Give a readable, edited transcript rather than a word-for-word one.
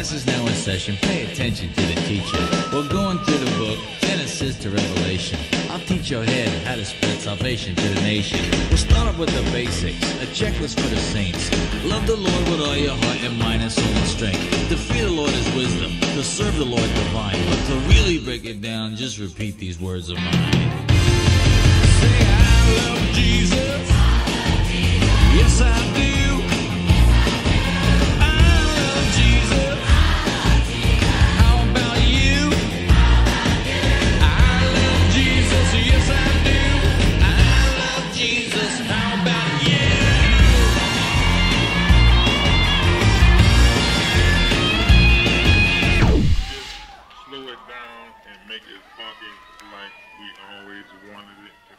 Class is now in session, pay attention to the teacher. We're going through the book, Genesis to Revelation. I'll teach your head how to spread salvation to the nation. We'll start off with the basics, a checklist for the saints. Love the Lord with all your heart and mind and soul and strength. To fear the Lord is wisdom, to serve the Lord divine. But to really break it down, just repeat these words of mine. Say, I love Jesus. Yes, I do. Slow it down and make it funky like we always wanted it.